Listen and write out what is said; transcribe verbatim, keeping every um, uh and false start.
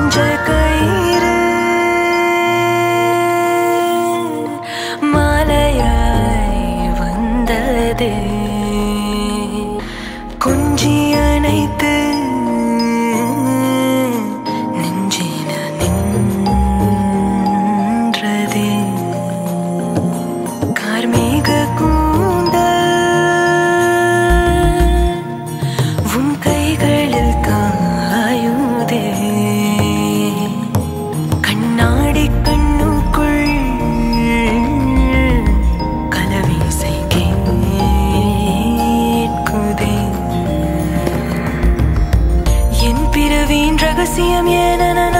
ஊஞ்சல் கயிறு மாலையாய் வந்ததே கொஞ்சி அணைத்து நெஞ்சின நின்றதே கார்மேக ரகசியம் ஏன